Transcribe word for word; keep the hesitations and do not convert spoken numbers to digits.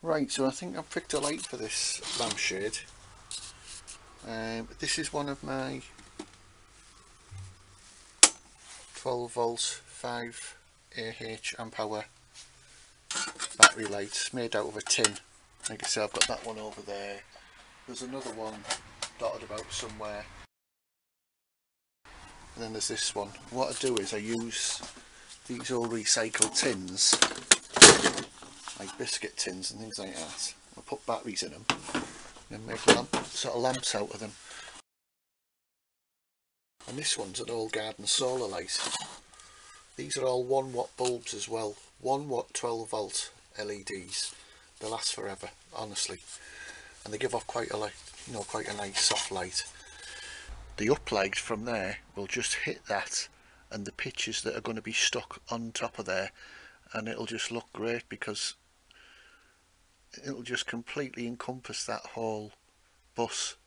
Right, so I think I've picked a light for this lampshade. Um, this is one of my twelve volt five A H amp hour battery lights made out of a tin. Like I say, I've got that one over there. There's another one dotted about somewhere, and then there's this one. What I do is I use these old recycled tins, like biscuit tins and things like that. I put batteries in them and make lamp, sort of lamps out of them. And this one's an old garden solar light. These are all one watt bulbs as well, one watt twelve volt L E Ds. They last forever, honestly, and they give off quite a light, you know, quite a nice soft light. The uplight from there will just hit that and the pictures that are going to be stuck on top of there, and it'll just look great because it'll just completely encompass that whole bus.